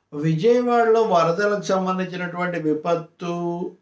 విజయవాడలో వరదలకు సంబంధించినటువంటి విపత్తు,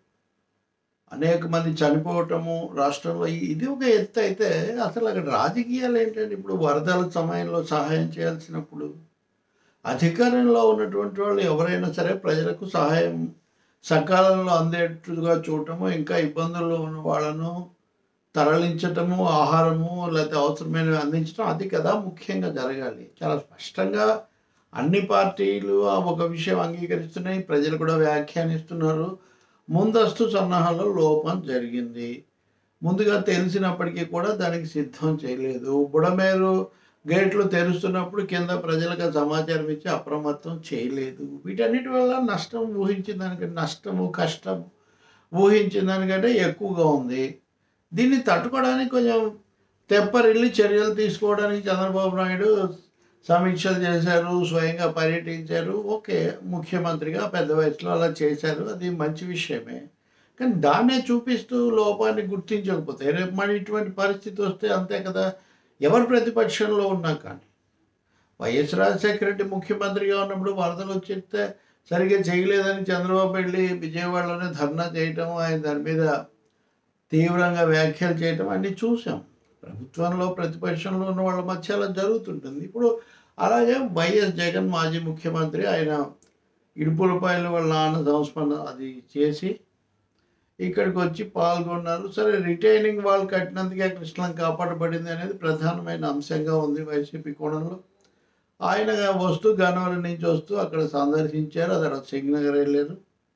అనేక మంది చనిపోవటము రాష్ట్రంలో ఇది ఒక ఎత్తు అయితే, అసలు అక్కడ రాజకీయాలు ఏంటంటే ఇప్పుడు వరదల సమయంలో సహాయం చేయాల్సినప్పుడు అధికారంలో ఉన్నటువంటి వాళ్ళు ఎవరైనా సరే ప్రజలకు సహాయం సకాలంలో అందేట్టుగా చూడటము, ఇంకా ఇబ్బందుల్లో ఉన్న వాళ్ళను తరలించటము, ఆహారము లేకపోతే అవసరమైనవి అందించడం అది కదా ముఖ్యంగా జరగాలి. చాలా స్పష్టంగా అన్ని పార్టీలు ఆ ఒక విషయం అంగీకరిస్తున్నాయి. ప్రజలు కూడా వ్యాఖ్యానిస్తున్నారు. ముందస్తు సన్నాహాల్లో లోపం జరిగింది. ముందుగా తెలిసినప్పటికీ కూడా దానికి సిద్ధం చేయలేదు. బుడమేరు గేట్లు తెరుస్తున్నప్పుడు కింద ప్రజలకు సమాచారం ఇచ్చి అప్రమత్తం చేయలేదు. వీటన్నిటి వల్ల నష్టం ఊహించిన దానికంటే నష్టము, కష్టం ఊహించిన దానికంటే ఎక్కువగా ఉంది. దీన్ని తట్టుకోవడానికి కొంచెం తెప్పరిల్లి చర్యలు తీసుకోవడానికి చంద్రబాబు నాయుడు సమీక్షలు చేశారు, స్వయంగా పర్యటించారు. ఓకే, ముఖ్యమంత్రిగా పెద్ద వయసులో అలా చేశారు, అది మంచి విషయమే. కానీ దాన్నే చూపిస్తూ లోపాన్ని గుర్తించకపోతే రేపు మరి ఇటువంటి పరిస్థితి వస్తే అంతే కదా. ఎవరు ప్రతిపక్షంలో ఉన్నా కానీ వైఎస్ రాజశేఖర రెడ్డి ముఖ్యమంత్రిగా ఉన్నప్పుడు వరదలు వచ్చేస్తే సరిగ్గా చేయలేదని చంద్రబాబు వెళ్ళి విజయవాడలోనే ధర్నా చేయటం, ఆయన దాని మీద తీవ్రంగా వ్యాఖ్యలు చేయటం అన్నీ చూసాం. ప్రభుత్వంలో ప్రతిపక్షంలో ఉన్న వాళ్ళ మధ్య అలా జరుగుతుంటుంది. ఇప్పుడు అలాగే వైఎస్ జగన్ మాజీ ముఖ్యమంత్రి, ఆయన ఇడుపులపాయలు వాళ్ళ నాన్న సంస్మరణ అది చేసి ఇక్కడికి వచ్చి పాల్గొన్నారు. సరే, రిటైనింగ్ వాల్ కట్టినందుకే కృష్ణం కాపాడబడింది అనేది ప్రధానమైన అంశంగా ఉంది వైసీపీ కోణంలో. ఆయన వస్తూ గన్నవరం నుంచి వస్తూ అక్కడ సందర్శించారు. ఆ తర్వాత సింగనగర్ వెళ్ళారు.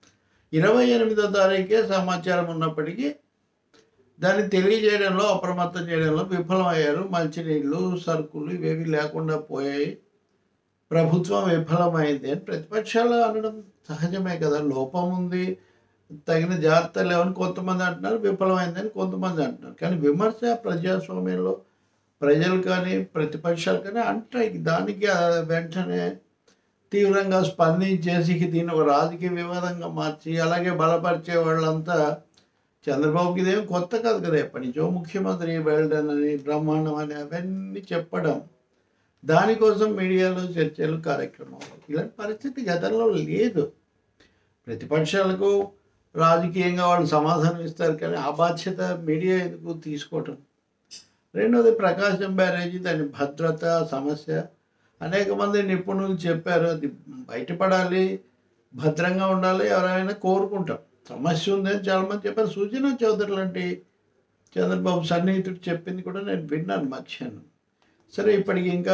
28వ తారీఖే సమాచారం ఉన్నప్పటికీ దాన్ని తెలియజేయడంలో, అప్రమత్తం చేయడంలో విఫలమయ్యారు. మంచినీళ్ళు, సరుకులు ఇవేవి లేకుండా పోయాయి. ప్రభుత్వం విఫలమైంది అని ప్రతిపక్షాలు అనడం సహజమే కదా. లోపం ఉంది, తగిన జాగ్రత్తలు లేవని కొంతమంది అంటున్నారు, విఫలమైందని కొంతమంది అంటున్నారు. కానీ విమర్శ ప్రజాస్వామ్యంలో ప్రజలు కానీ ప్రతిపక్షాలు కానీ అంటాయి. దానికి వెంటనే తీవ్రంగా స్పందించేసి దీన్ని ఒక రాజకీయ వివాదంగా మార్చి అలాగే బలపరిచే వాళ్ళంతా చంద్రబాబుకి ఇదేం కొత్త కాదు కదా. ఎప్పటి నుంచో ముఖ్యమంత్రి వెళ్ళడం అని, బ్రహ్మాండం అని అవన్నీ చెప్పడం, దానికోసం మీడియాలో చర్చలు, కార్యక్రమాలు, ఇలాంటి పరిస్థితి గతంలో లేదు. ప్రతిపక్షాలకు రాజకీయంగా వాళ్ళు సమాధానం ఇస్తారు కానీ ఆ బాధ్యత మీడియా ఎందుకు తీసుకోవటం. రెండోది ప్రకాశం బ్యారేజీ, దాని భద్రత సమస్య అనేక మంది నిపుణులు చెప్పారు. అది బయటపడాలి, భద్రంగా ఉండాలి, ఎవరైనా కోరుకుంటాం. సమస్య ఉందని చాలామంది చెప్పారు. సుజనా చౌదరి లాంటి చంద్రబాబు సన్నిహితుడు చెప్పింది కూడా నేను విన్నాను మధ్యాహ్నం. సరే, ఇప్పటికి ఇంకా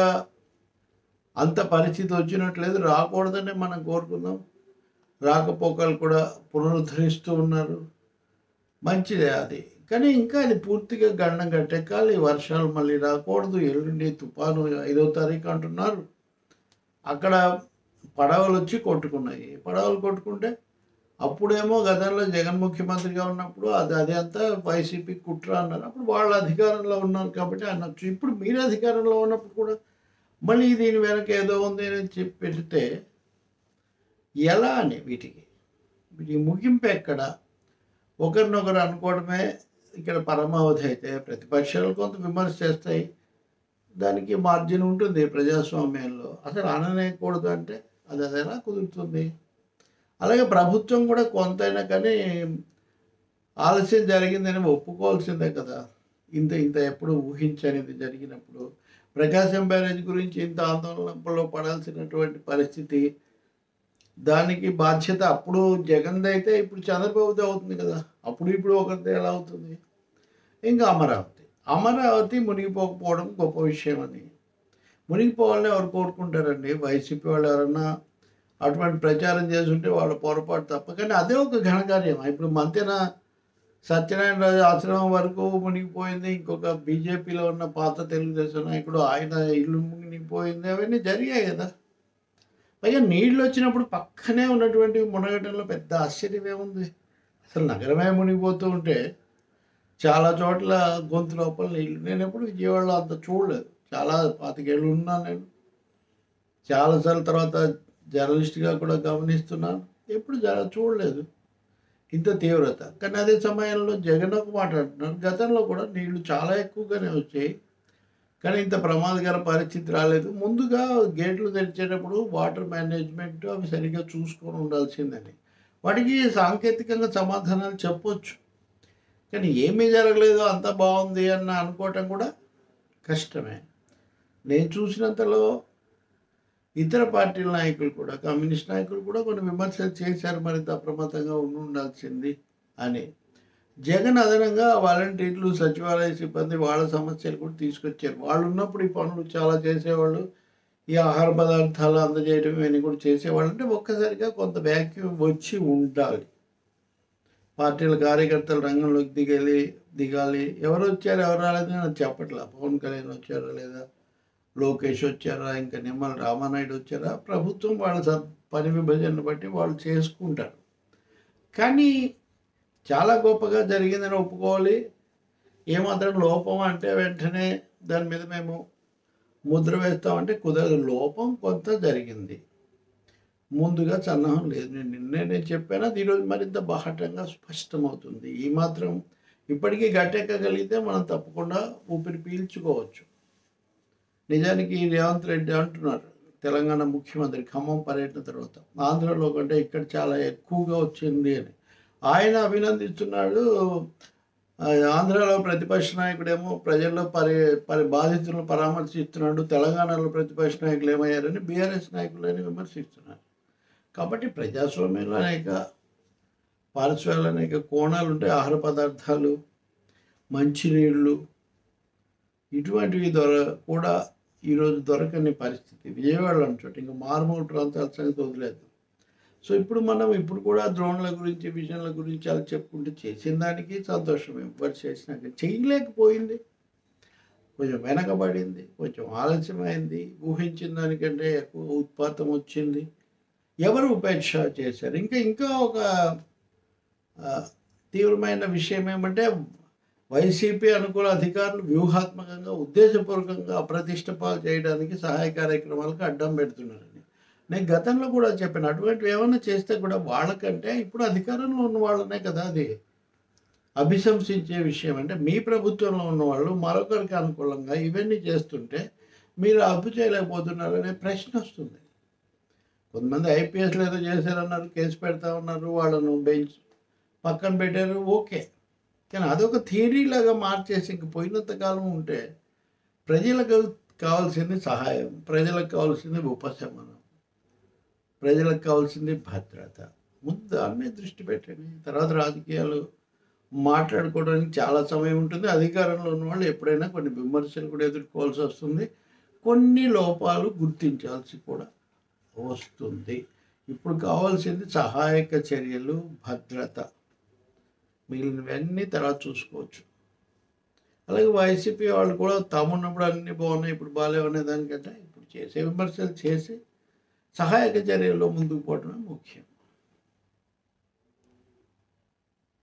అంత పరిస్థితి వచ్చినట్లేదు, రాకూడదనే మనం కోరుకుందాం. రాకపోకలు కూడా పునరుద్ధరిస్తూ ఉన్నారు, మంచిదే అది. కానీ ఇంకా అది పూర్తిగా గండం గట్టెక్కాలి. వర్షాలు మళ్ళీ రాకూడదు. ఎల్లుండి తుఫాను 5వ తారీఖు అంటున్నారు. అక్కడ పడవలు వచ్చి కొట్టుకున్నాయి. పడవలు కొట్టుకుంటే అప్పుడేమో గతంలో జగన్ ముఖ్యమంత్రిగా ఉన్నప్పుడు అదే అంతా వైసీపీ కుట్ర అన్నారు. అప్పుడు వాళ్ళ అధికారంలో ఉన్నారు కాబట్టి అనొచ్చు. ఇప్పుడు మీరు అధికారంలో ఉన్నప్పుడు కూడా మళ్ళీ దీని వెనక ఏదో ఉంది అని చెప్పి పెడితే ఎలా అని వీటికి ముగింపు ఎక్కడ? ఒకరినొకరు అనుకోవడమే ఇక్కడ పరమావధి అయితే ప్రతిపక్షాలు కొంత విమర్శ చేస్తాయి. దానికి మార్జిన్ ఉంటుంది ప్రజాస్వామ్యంలో. అసలు అననేయకూడదు అంటే అది ఎలా కుదురుతుంది? అలాగే ప్రభుత్వం కూడా కొంతైనా కానీ ఆలస్యం జరిగిందని ఒప్పుకోవాల్సిందే కదా. ఇంత ఎప్పుడు ఊహించనిది జరిగినప్పుడు ప్రకాశం బ్యారేజ్ గురించి ఇంత ఆందోళనలో పడాల్సినటువంటి పరిస్థితి, దానికి బాధ్యత అప్పుడు జగన్ది అయితే ఇప్పుడు చంద్రబాబుదే అవుతుంది కదా. అప్పుడు ఇప్పుడు ఒకరిది ఎలా అవుతుంది? ఇంకా అమరావతి మునిగిపోకపోవడం గొప్ప విషయం అని. మునిగిపోవాలని ఎవరు కోరుకుంటారండి? వైసీపీ వాళ్ళు ఎవరన్నా అటువంటి ప్రచారం చేస్తుంటే వాళ్ళ పొరపాటు తప్ప. కానీ అదే ఒక ఘనకార్యం. ఇప్పుడు మంతెన సత్యనారాయణ రాజు ఆశ్రమం వరకు మునిగిపోయింది. ఇంకొక బీజేపీలో ఉన్న పాత తెలుగుదేశం నాయకుడు ఆయన ఇల్లు మునిగిపోయింది. అవన్నీ జరిగాయి కదా. పైగా నీళ్ళు వచ్చినప్పుడు పక్కనే ఉన్నటువంటి మునగటంలో పెద్ద ఆశ్చర్యం ఏముంది? అసలు నగరమే మునిగిపోతూ ఉంటే చాలా చోట్ల గొంతు లోపల నీళ్ళు. నేను ఎప్పుడు విజయవాడలో అంత చూడలేదు. చాలా 25 ఏళ్ళు ఉన్నాను నేను. చాలాసార్లు తర్వాత జర్నలిస్ట్గా కూడా గమనిస్తున్నాను. ఎప్పుడు చూడలేదు ఇంత తీవ్రత. కానీ అదే సమయంలో జగన్ ఒక మాట అంటున్నారు, గతంలో కూడా నీళ్లు చాలా ఎక్కువగానే వచ్చాయి, కానీ ఇంత ప్రమాదకర పరిస్థితి రాలేదు. ముందుగా గేట్లు తెరిచేటప్పుడు వాటర్ మేనేజ్మెంట్ అవి సరిగ్గా చూసుకొని ఉండాల్సిందని. వాటికి సాంకేతికంగా సమాధానాలు చెప్పొచ్చు. కానీ ఏమీ జరగలేదు, అంతా బాగుంది అని అనుకోవటం కూడా కష్టమే. నేను చూసినంతలో ఇతర పార్టీల నాయకులు కూడా, కమ్యూనిస్ట్ నాయకులు కూడా కొన్ని విమర్శలు చేశారు, మరింత అప్రమత్తంగా ఉండాల్సింది అని. జగన్ అదనంగా వాలంటీర్లు, సచివాలయ సిబ్బంది వాళ్ళ సమస్యలు కూడా తీసుకొచ్చారు. వాళ్ళు ఉన్నప్పుడు ఈ పనులు చాలా చేసేవాళ్ళు. ఈ ఆహార పదార్థాలు అందజేయడం ఇవన్నీ కూడా చేసేవాళ్ళు. అంటే ఒక్కసారిగా కొంత వ్యాక్యూమ్ వచ్చి ఉండాలి. పార్టీల కార్యకర్తలు రంగంలోకి దిగాలి. ఎవరు వచ్చారు ఎవరు రాలేదు అని చెప్పట్లా. పవన్ కళ్యాణ్ వచ్చారా లేదా, లోకేష్ వచ్చారా, ఇంకా నిమ్మల రామానాయుడు వచ్చారా, ప్రభుత్వం వాళ్ళ పని విభజనను బట్టి వాళ్ళు చేసుకుంటారు. కానీ చాలా గొప్పగా జరిగిందని ఒప్పుకోవాలి. ఏమాత్రం లోపం అంటే వెంటనే దాని మీద మేము ముద్ర వేస్తామంటే కుదరదు. లోపం కొంత జరిగింది, ముందుగా సన్నాహం లేదు. నేను చెప్పాను, అది ఈరోజు మరింత బాహటంగా స్పష్టమవుతుంది. ఈ మాత్రం ఇప్పటికీ గట్టెక్కగలిగితే మనం తప్పకుండా ఊపిరి పీల్చుకోవచ్చు. నిజానికి రేవంత్ రెడ్డి అంటున్నారు, తెలంగాణ ముఖ్యమంత్రి ఖమ్మం పర్యటన తర్వాత ఆంధ్రలో కంటే ఇక్కడ చాలా ఎక్కువగా వచ్చింది అని ఆయన అభినందిస్తున్నాడు. ఆంధ్రాలో ప్రతిపక్ష నాయకుడేమో ప్రజల్లో బాధితులను పరామర్శిస్తున్నాడు, తెలంగాణలో ప్రతిపక్ష నాయకులు ఏమయ్యారని బీఆర్ఎస్ నాయకులని విమర్శిస్తున్నారు. కాబట్టి ప్రజాస్వామ్యంలో అనేక పార్శ్వాలు, అనేక కోణాలు ఉంటాయి. ఆహార పదార్థాలు, మంచినీళ్ళు, ఇటువంటివి కూడా ఈరోజు దొరకని పరిస్థితి. విజయవాడలో అంటాడు, ఇంకా మారుమూల ప్రాంతాల సంగతి వదిలేదు. సో ఇప్పుడు కూడా డ్రోన్ల గురించి, విజన్ల గురించి అలా చెప్పుకుంటూ చేసిన దానికి సంతోషమే. ఎవరు చేసినాక చేయలేకపోయింది, కొంచెం వెనకబడింది, కొంచెం ఆలస్యమైంది, ఊహించిన దానికంటే ఎక్కువ ఉత్పాతం వచ్చింది. ఎవరు ఉపేక్ష చేశారు. ఇంకా ఒక తీవ్రమైన విషయం ఏమంటే, వైసీపీ అనుకూల అధికారులు వ్యూహాత్మకంగా, ఉద్దేశపూర్వకంగా అప్రతిష్ట పాలు చేయడానికి సహాయ కార్యక్రమాలకు అడ్డం పెడుతున్నారని నేను గతంలో కూడా చెప్పాను. అటువంటివి ఏమైనా చేస్తే కూడా వాళ్ళకంటే ఇప్పుడు అధికారంలో ఉన్న వాళ్ళనే కదా అది అభిశంసించే విషయం. అంటే మీ ప్రభుత్వంలో ఉన్నవాళ్ళు మరొకరికి అనుకూలంగా ఇవన్నీ చేస్తుంటే మీరు అప్పు చేయలేకపోతున్నారనే ప్రశ్న వస్తుంది. కొంతమంది ఐపీఎస్లు ఏదో చేశారన్నారు, కేసు పెడతా ఉన్నారు, వాళ్ళను బెంచ్ పక్కన పెట్టారు, ఓకే. కానీ అదొక థియరీ లాగా మార్చేసి ఇంక పోయినంతకాలం ఉంటే ప్రజలకు కావాల్సింది సహాయం, ప్రజలకు కావాల్సింది ఉపశమనం, ప్రజలకు కావాల్సింది భద్రత. ముందు అన్నీ దృష్టి పెట్టండి. తర్వాత రాజకీయాలు మాట్లాడుకోవడానికి చాలా సమయం ఉంటుంది. అధికారంలో ఉన్న వాళ్ళు ఎప్పుడైనా కొన్ని విమర్శలు కూడా ఎదుర్కోవాల్సి వస్తుంది, కొన్ని లోపాలు గుర్తించాల్సి కూడా వస్తుంది. ఇప్పుడు కావాల్సింది సహాయక చర్యలు, భద్రత. మిగిలినవన్నీ తర్వాత చూసుకోవచ్చు. అలాగే వైసీపీ వాళ్ళు కూడా తామున్నప్పుడు అన్నీ బాగున్నాయి, ఇప్పుడు బాగాలేవనే దానికంటే ఇప్పుడు చేసే విమర్శలు చేసి సహాయక చర్యల్లో ముందుకు పోవడమే ముఖ్యం.